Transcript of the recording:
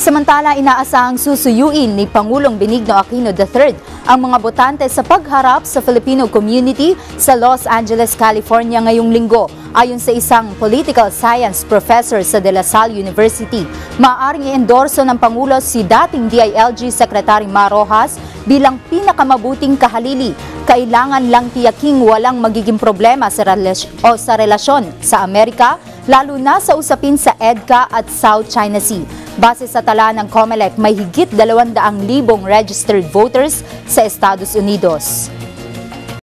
Samantala, inaasahang susuyuin ni Pangulong Benigno Aquino III ang mga botante sa pagharap sa Filipino community sa Los Angeles, California ngayong linggo. Ayon sa isang political science professor sa De La Salle University, maaaring i-endorso ng Pangulo si dating DILG Secretary Mar Rojas bilang pinakamabuting kahalili. Kailangan lang tiyaking walang magiging problema sa relasyon sa Amerika, lalo na sa usapin sa EDCA at South China Sea. Base sa tala ng COMELEC, may higit 200,000 registered voters sa Estados Unidos.